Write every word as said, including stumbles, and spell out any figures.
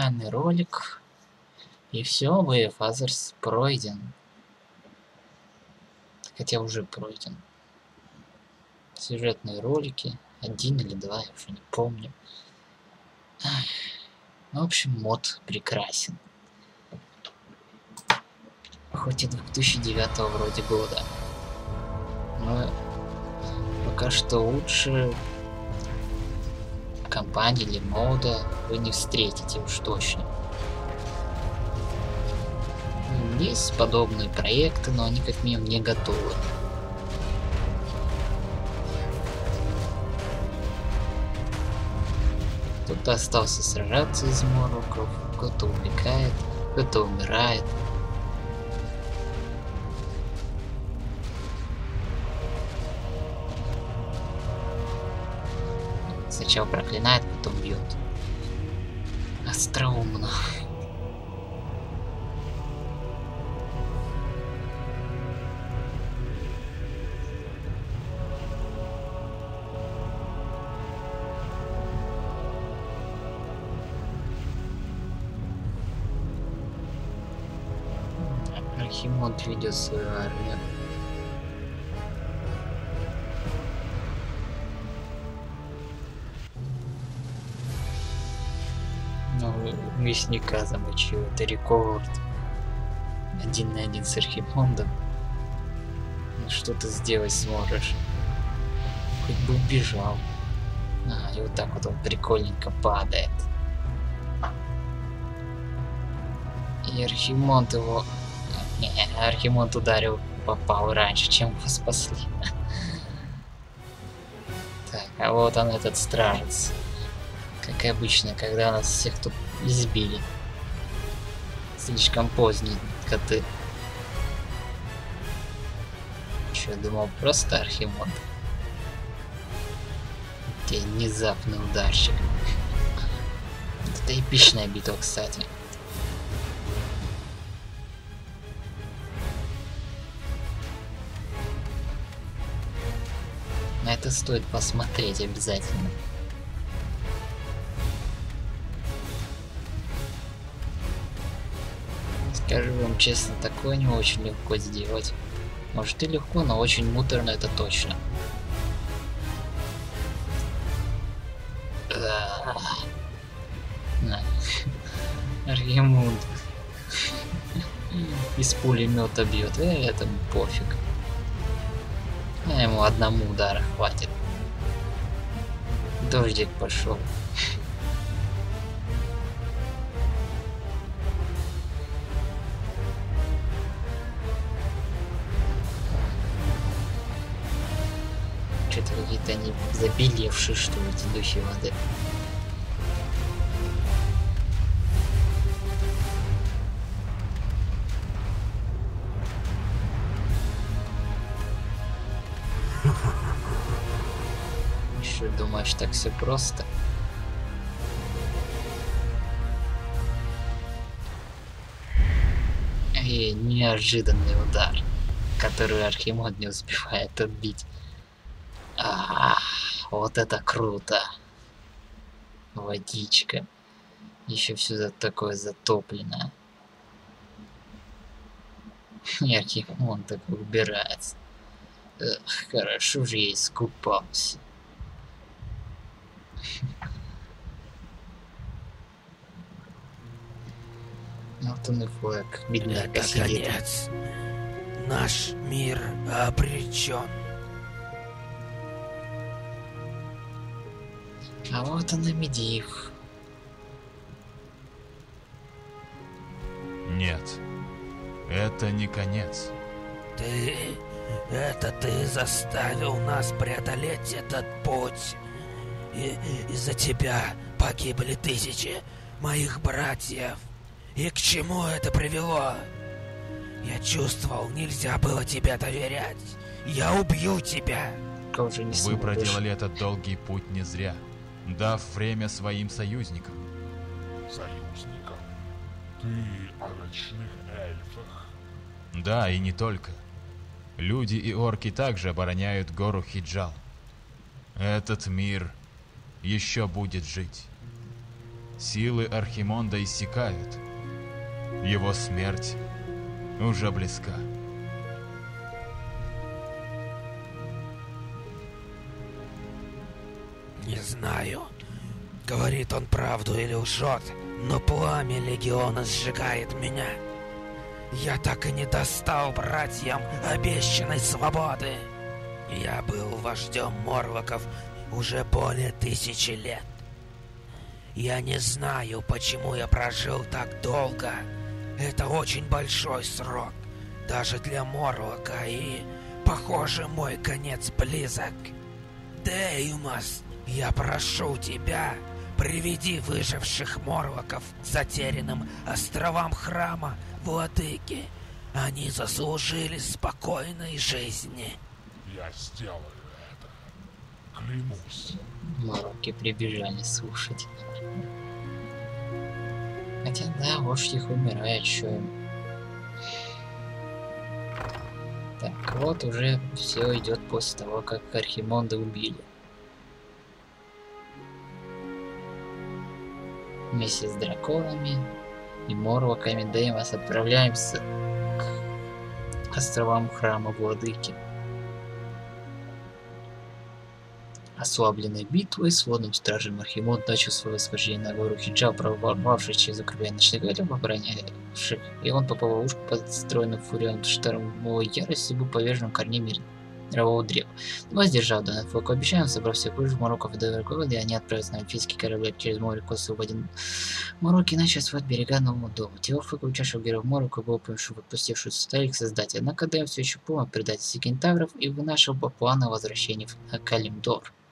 финальный ролик. И все, Way of Others пройден. Хотя уже пройден. Сюжетные ролики. Один или два, я уже не помню. Ну, в общем, мод прекрасен. Хоть и две тысячи девятого вроде года. Но пока что лучше компании или мода вы не встретите уж точно. Есть подобные проекты, но они как минимум не готовы. Кто-то остался сражаться из мороков, кто-то убегает, кто-то умирает. Сначала проклинает, потом бьет. Остроумно. Архимод ведет свою армию. Мясника замочил, это рекорд. Один на один с Архимондом. Ну что ты сделать сможешь? Хоть бы убежал. А, и вот так вот он прикольненько падает. И Архимонд его... Не, Архимонд ударил, попал раньше, чем его спасли. Так, а вот он, этот стражец. Как обычно, когда нас всех тут избили. Слишком поздние коты. Че, думал, просто Архимонд? Те внезапный ударщик. Это эпичная битва, кстати. На это стоит посмотреть обязательно. Скажу вам честно, такое не очень легко сделать. Может и легко, но очень муторно, это точно. Архимонд из пулемета бьет, э, этому пофиг. А ему одному удара хватит. Дождик пошел. Что-то какие-то они забелевшие, что ли, эти духи воды. Что, думаешь, так все просто? И неожиданный удар, который Архимонд не успевает отбить. А, вот это круто. Водичка. Еще все такое затопленное. И Архимонд так убирается. Эх, хорошо же я искупался. Вот он и флаг. Это конец. Наш мир обречен. А вот он и Медивh. Нет, это не конец. Ты... Это ты заставил нас преодолеть этот путь. И из-за тебя погибли тысячи моих братьев. И к чему это привело? Я чувствовал, нельзя было тебе доверять. Я убью тебя. Вы проделали этот долгий путь не зря, дав время своим союзникам. Союзникам? Ты о ночных эльфах? Да, и не только. Люди и орки также обороняют гору Хиджал. Этот мир еще будет жить. Силы Архимонда иссякают. Его смерть уже близка. Не знаю, говорит он правду или лжет, но пламя Легиона сжигает меня. Я так и не достал братьям обещанной свободы. Я был вождем Морвоков уже более тысячи лет. Я не знаю, почему я прожил так долго. Это очень большой срок, даже для Морвока, и, похоже, мой конец близок. Деймос, я прошу тебя, приведи выживших Морвоков к затерянным островам храма Владыки. Они заслужили спокойной жизни. Я сделаю это. Клянусь. Мороки прибежали слушать. Хотя да, вождь их умирает, что им. Так, вот уже все идет после того, как Архимонда убили. Вместе с драконами и Морвоками Деймос отправляемся к островам храма Владыки. Ослабленной битвой, сводным стражем Архимонд начал свое восхождение на гору Хиджал, прорвавшись через укрепление ночных эльфов, оборонявших, и он попал в ловушку, подстроенную Фурион штормовой ярости, был повержен корнем мирового древа. Но сдержал данный флаг обещанием, собрав всех кружев Мороков и Доверкова, и они отправились на эльфийский корабль через море к острову один. Мороки начали свой берега новому дому. Тело флага учащего героев Морока было помешано в отпустившую старик создать, однако Дэм все еще помнил предательство кентавров и вынашивал планы о возвращении в Калимдор.